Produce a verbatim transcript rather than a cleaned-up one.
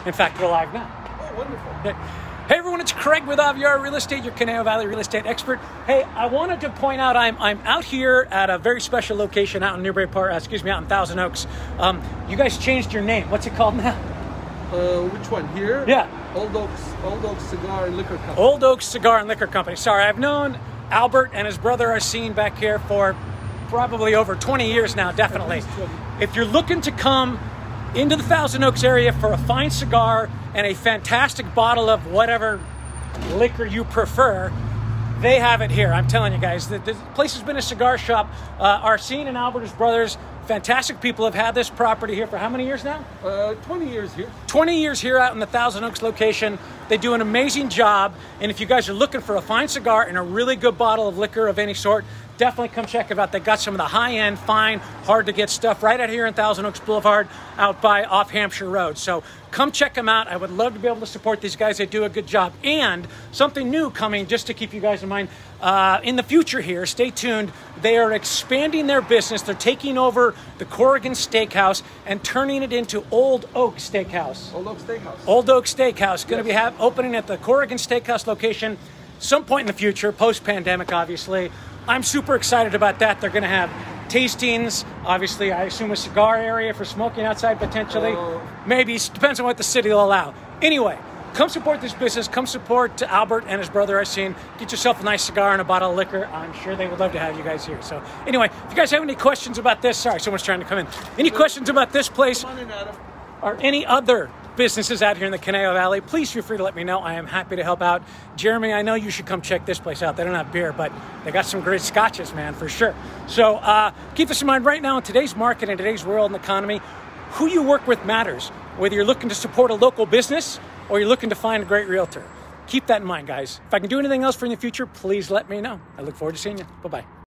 In fact, we're live now. Oh, wonderful. Hey everyone, it's Craig with Aviar Real Estate, your Conejo Valley real estate expert. Hey, I wanted to point out I'm I'm out here at a very special location out in Newbury Park, uh, excuse me, out in Thousand Oaks. Um, you guys changed your name. What's it called now? Uh, which one? Here? Yeah. Old Oaks, Old Oaks Cigar and Liquor Company. Old Oaks Cigar and Liquor Company. Sorry, I've known Albert and his brother Arsene back here for probably over twenty years now, definitely. If you're looking to come into the Thousand Oaks area for a fine cigar and a fantastic bottle of whatever liquor you prefer, they have it here. I'm telling you guys, the, the place has been a cigar shop. Uh, Arsene and Albert, his brothers, fantastic people, have had this property here for how many years now? Uh, twenty years here. twenty years here out in the Thousand Oaks location. They do an amazing job. And if you guys are looking for a fine cigar and a really good bottle of liquor of any sort, definitely come check it out. They got some of the high-end, fine, hard-to-get stuff right out here in Thousand Oaks Boulevard out by off Hampshire Road. So come check them out. I would love to be able to support these guys. They do a good job. And something new coming, just to keep you guys in mind, uh, in the future here, stay tuned. They are expanding their business. They're taking over the Corrigan Steakhouse and turning it into Old Oak Steakhouse. Old Oaks Steakhouse. Old Oak Steakhouse. Going to Yes. be have, opening at the Corrigan Steakhouse location some point in the future, post-pandemic, obviously. I'm super excited about that. They're going to have tastings, obviously, I assume a cigar area for smoking outside potentially. Uh, Maybe, depends on what the city will allow. Anyway, come support this business. Come support Albert and his brother Arsene. Get yourself a nice cigar and a bottle of liquor. I'm sure they would love to have you guys here. So anyway, if you guys have any questions about this, sorry, someone's trying to come in. Any questions about this place Come on in, Adam. or any other businesses out here in the Conejo Valley, please feel free to let me know. I am happy to help out. Jeremy, I know you should come check this place out. They don't have beer, but they got some great scotches, man, for sure. So uh, keep this in mind right now in today's market, in today's world and economy, who you work with matters. Whether you're looking to support a local business or you're looking to find a great realtor. Keep that in mind, guys. If I can do anything else for you in the future, please let me know. I look forward to seeing you. Bye-bye.